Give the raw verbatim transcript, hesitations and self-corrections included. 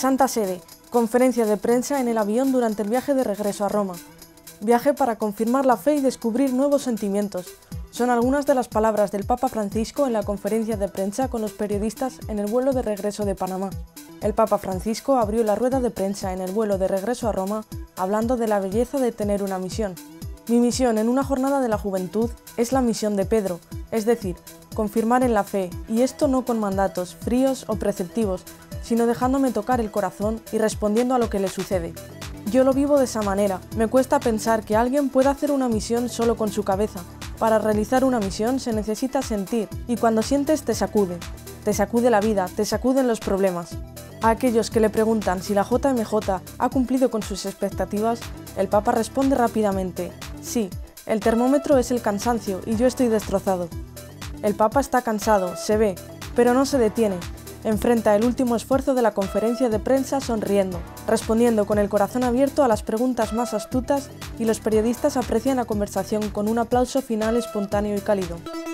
Santa Sede, conferencia de prensa en el avión durante el viaje de regreso a Roma. Viaje para confirmar la fe y descubrir nuevos sentimientos. Son algunas de las palabras del Papa Francisco en la conferencia de prensa con los periodistas en el vuelo de regreso de Panamá. El Papa Francisco abrió la rueda de prensa en el vuelo de regreso a Roma hablando de la belleza de tener una misión. Mi misión en una jornada de la juventud es la misión de Pedro, es decir, confirmar en la fe, y esto no con mandatos fríos o preceptivos, sino dejándome tocar el corazón y respondiendo a lo que le sucede. Yo lo vivo de esa manera. Me cuesta pensar que alguien pueda hacer una misión solo con su cabeza. Para realizar una misión se necesita sentir, y cuando sientes te sacude. Te sacude la vida, te sacuden los problemas. A aquellos que le preguntan si la J M J ha cumplido con sus expectativas, el Papa responde rápidamente: sí, el termómetro es el cansancio y yo estoy destrozado. El Papa está cansado, se ve, pero no se detiene. Enfrenta el último esfuerzo de la conferencia de prensa sonriendo, respondiendo con el corazón abierto a las preguntas más astutas, y los periodistas aprecian la conversación con un aplauso final espontáneo y cálido.